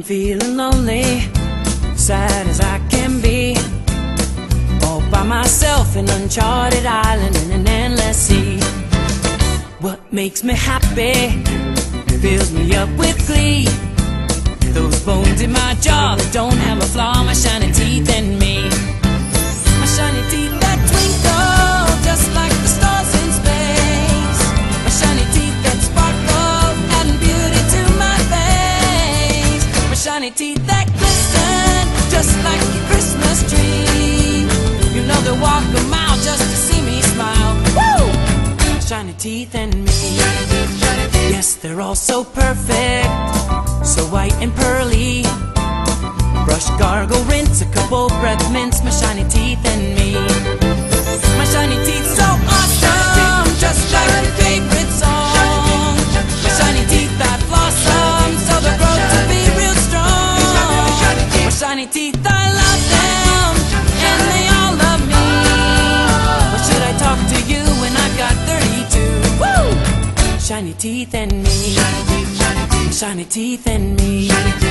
feeling lonely, sad as I can be, all by myself in an uncharted island in an endless sea. What makes me happy fills me up with glee. Those bones in my jaw that don't have a flaw, my shiny teeth and me. My shiny teeth that twinkle just like the stars in space. My shiny teeth that sparkle, adding beauty to my face. My shiny teeth that glisten just like a Christmas tree. You know they'll walk a mile just to see me smile. Woo! My shiny teeth and me. Yes, they're all so perfect, so white and pearly. Brush, gargle, rinse, a couple breath mints, my shiny teeth and me. My shiny teeth so awesome, just like your favorite song. My shiny teeth that blossom, so they'll grow to be real strong. My shiny teeth, I love them, and they all love me. Or should I talk to you when I've got 32? Woo! Shiny teeth and me. Shiny teeth and me.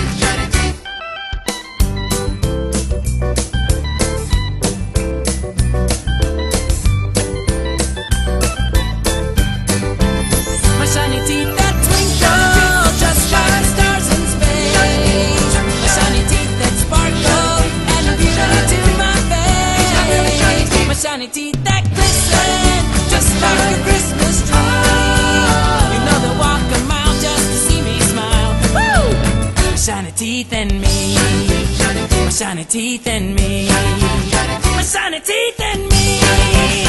My shiny teeth that twinkle just like the stars in space. My shiny teeth that sparkle and beauty to my face. My shiny teeth that glisten just like a Christmas tree. You know they'll walk a mile just to see me smile. Woo! My shiny teeth and me. My shiny teeth and me. My shiny teeth and me.